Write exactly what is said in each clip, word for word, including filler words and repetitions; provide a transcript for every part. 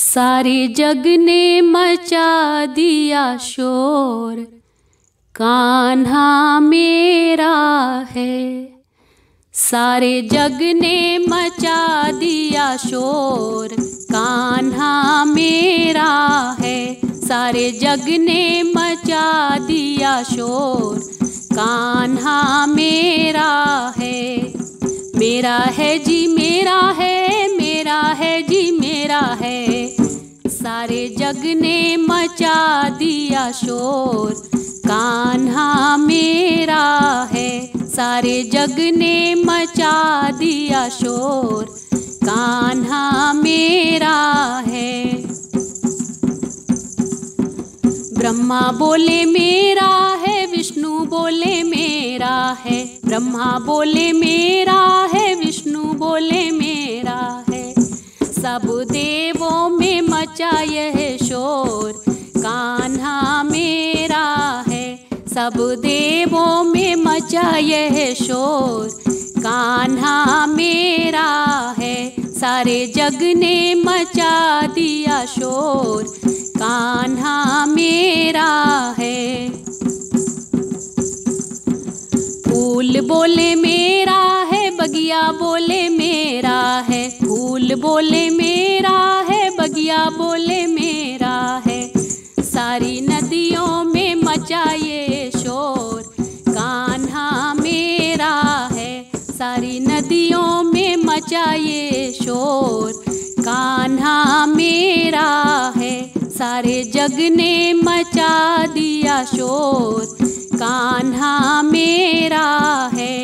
सारे जग ने मचा दिया शोर, कान्हा मेरा है। सारे जग ने मचा दिया शोर, कान्हा मेरा है। सारे जग ने मचा दिया शोर, कान्हा मेरा है। मेरा है जी मेरा है, मेरा है जी मेरा है। सारे जग ने मचा दिया शोर, कान्हा मेरा है। सारे जग ने मचा दिया शोर, कान्हा मेरा है। ब्रह्मा बोले मेरा है, विष्णु बोले मेरा है। ब्रह्मा बोले मेरा है, विष्णु बोले मेरा है। सब देवों में मचा यह शोर, कान्हा मेरा है। सब देवों में मचा यह शोर, कान्हा मेरा है। सारे जग ने मचा दिया शोर, कान्हा मेरा है। फूल बोले मेरा है, बगिया बोले मेरा है। फूल बोले मेरा है, बगिया बोले मेरा है। सारी नदियों में मचा ये शोर, कान्हा मेरा है। सारी नदियों में मचा ये शोर, कान्हा मेरा है। सारे जग ने मचा दिया शोर, कान्हा मेरा है।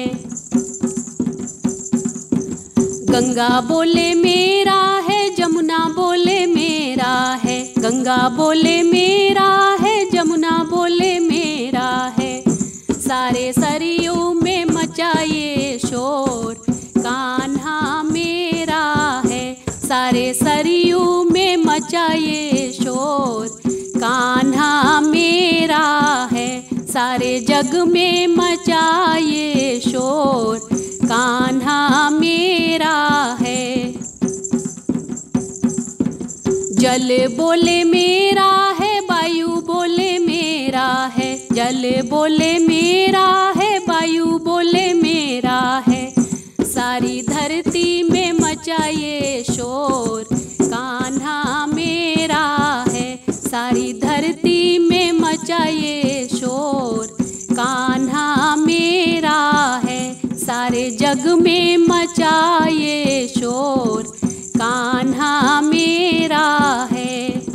गंगा बोले मेरा है, जमुना बोले मेरा है। गंगा बोले मेरा है, जमुना बोले मेरा है। सारे सरयू में मचा ये शोर, कान्हा मेरा है। सारे सरयू में मचा ये शोर, कान्हा मेरा है। सारे जग में मचा ये शोर, कान्हा मेरा है। जल बोले मेरा है, वायु बोले मेरा है। जल बोले मेरा है, वायु बोले मेरा है। सारी धरती में मचा ये शोर, कान्हा मेरा है। सारी धरती में मचा ये शोर, कान्हा मेरा है। सारे जग में मचा ये शोर, कान्हा मेरा है।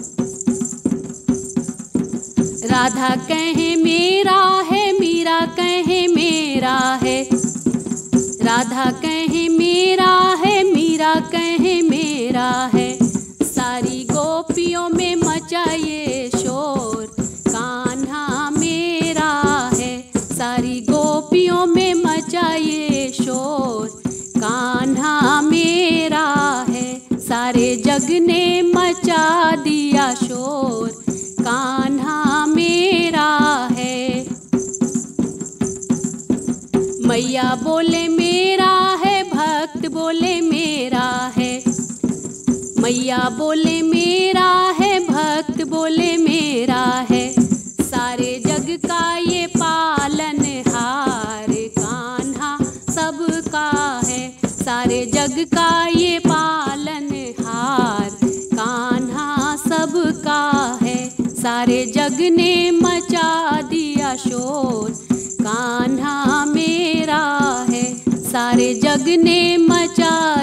राधा कहे मेरा है, मीरा कहे मेरा है। राधा कहे मेरा है, मीरा कहे मेरा है। सारी गोपियों में मचा ये शोर, कान्हा मेरा है। सारी गोपियों में मचा ये शोर, कान्हा मेरा है। सारे जग ने मचा दिया शोर, कान्हा मेरा है। मैया बोले मेरा है, भक्त बोले मेरा है। मैया बोले मेरा है, भक्त बोले मेरा है। सारे जग का ये पालनहार, कान्हा सबका है। सारे जग का ये पालनहार, कान्हा सबका है। सारे जग ने मचा दिया शोर, कान्हा मेरा है। सारे जग ने मचा